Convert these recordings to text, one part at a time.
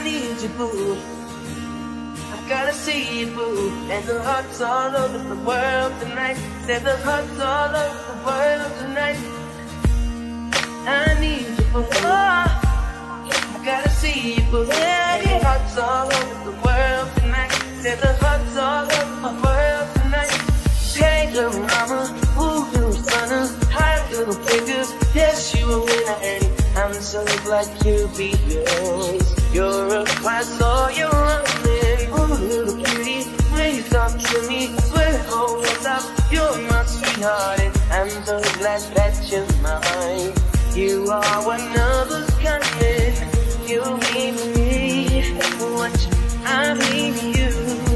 need you, boo. I gotta see you, boo. And the hearts all over the world tonight. Said the hearts all over the world tonight. I need you, boo. I gotta see you, boo. And the hearts all over the world tonight. Said the hearts all over the world tonight. Hey, little mama, ooh, little stunner, hot little figures. Yes, you a winner, and I'm so glad you be yours. You're a class, all you're running. Ooh, little cutie, when you talk to me, swear oh, what's up? You're my sweetheart, and I'm so glad that you're mine. You are one of a kind. You mean to me what I mean to you.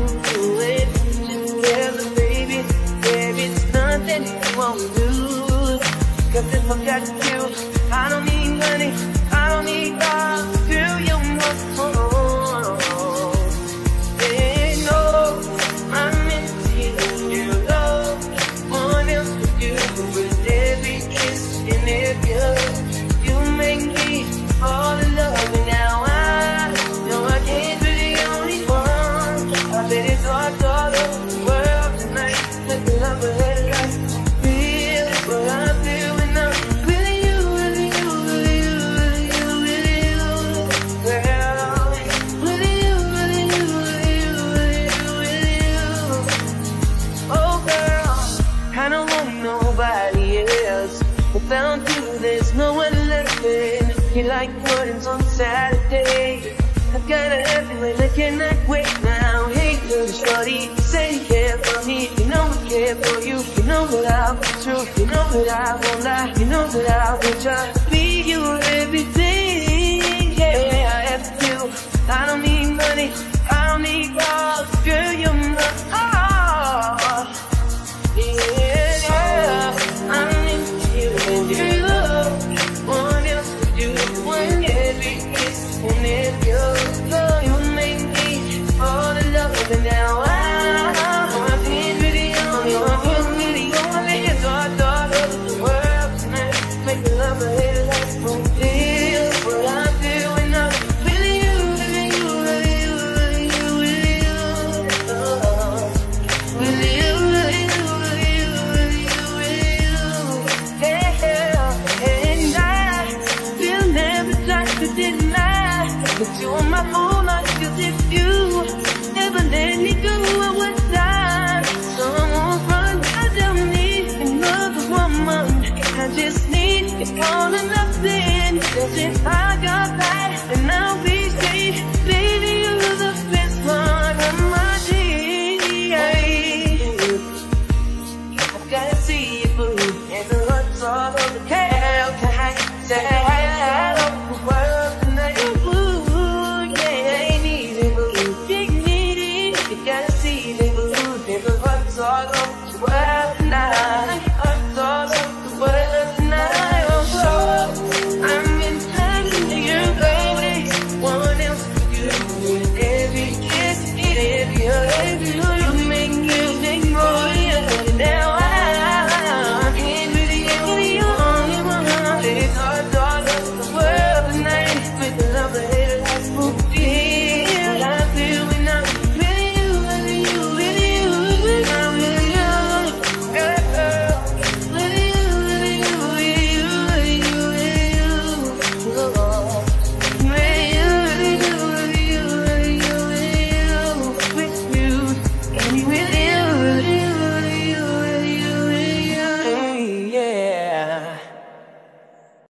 Just tell the baby, baby, it's nothing you won't do. 'Cause if I got you, I don't need money, I don't need love. Do you want more? They know I'm into you, love. One else to do with every kiss and every hug. You make me fall in love, and now I know I can't be the only one. I bet it's hard all over the world tonight. Let the love ahead of life. Feel what I feel when I'm with you, with you, with you, with you, with you, girl. With you, with you, with you, with you, with you. Oh girl, I don't want nobody else. Without you, there's no one left in. You like Jordans on Saturday. I've got a happy way, I cannot wait now. Hey, little shorty, say you care for me. You know I care for you. You know that I'll be true. You know that I won't lie. You know that I will try to be your everything. Yeah, I have to. I don't need money. I don't need love. Girl, you're my heart. Yeah, I'm into you and your love. One else to do, one every kiss and every love.